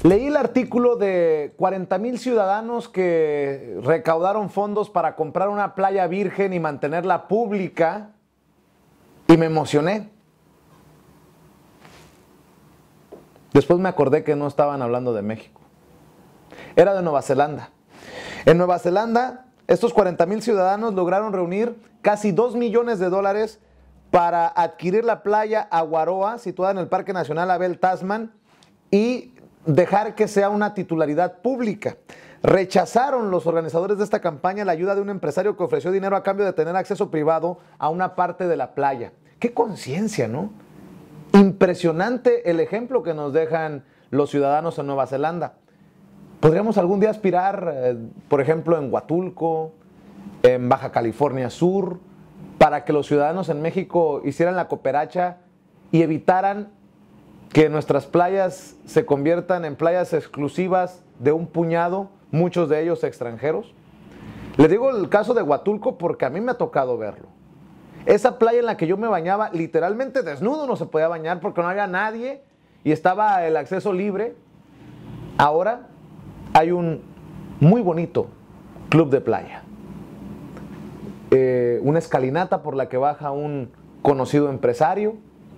Leí el artículo de 40,000 ciudadanos que recaudaron fondos para comprar una playa virgen y mantenerla pública y me emocioné. Después me acordé que no estaban hablando de México. Era de Nueva Zelanda. En Nueva Zelanda, estos 40,000 ciudadanos lograron reunir casi $2 millones para adquirir la playa Awaroa, situada en el Parque Nacional Abel Tasman, y dejar que sea una titularidad pública. Rechazaron los organizadores de esta campaña la ayuda de un empresario que ofreció dinero a cambio de tener acceso privado a una parte de la playa. ¡Qué conciencia!, ¿no? Impresionante el ejemplo que nos dejan los ciudadanos en Nueva Zelanda. Podríamos algún día aspirar, por ejemplo, en Huatulco, en Baja California Sur, para que los ciudadanos en México hicieran la cooperacha y evitaran que nuestras playas se conviertan en playas exclusivas de un puñado, muchos de ellos extranjeros. Les digo el caso de Huatulco porque a mí me ha tocado verlo. Esa playa en la que yo me bañaba, literalmente desnudo, no se podía bañar porque no había nadie y estaba el acceso libre. Ahora hay un muy bonito club de playa. Una escalinata por la que baja un conocido empresario.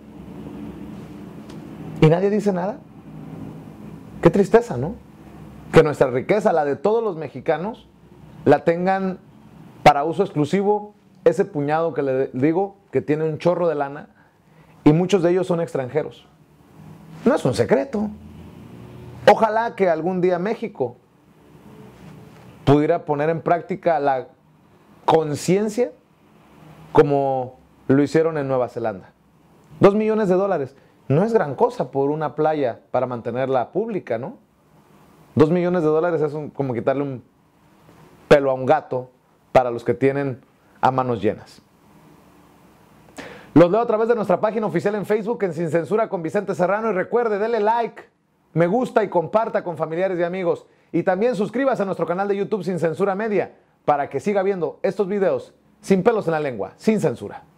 Y nadie dice nada. Qué tristeza, ¿no? Que nuestra riqueza, la de todos los mexicanos, la tengan para uso exclusivo ese puñado que le digo que tiene un chorro de lana y muchos de ellos son extranjeros. No es un secreto. Ojalá que algún día México pudiera poner en práctica la conciencia como lo hicieron en Nueva Zelanda. $2 millones. No es gran cosa por una playa para mantenerla pública, ¿no? $2 millones es como quitarle un pelo a un gato para los que tienen a manos llenas. Los leo a través de nuestra página oficial en Facebook en Sin Censura con Vicente Serrano y recuerde, dele like, me gusta y comparta con familiares y amigos. Y también suscríbase a nuestro canal de YouTube Sin Censura Media para que siga viendo estos videos sin pelos en la lengua, sin censura.